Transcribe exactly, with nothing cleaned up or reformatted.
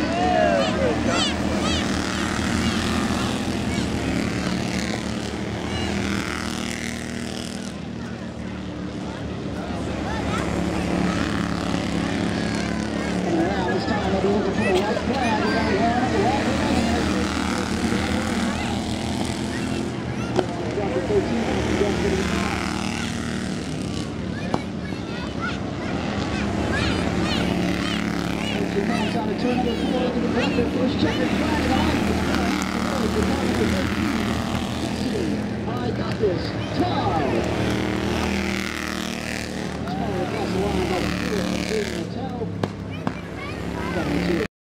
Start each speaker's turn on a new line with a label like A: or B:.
A: On a turn number four into the bucket, first checker flag on. I got this. Tie. Small across the line by the field, the toe.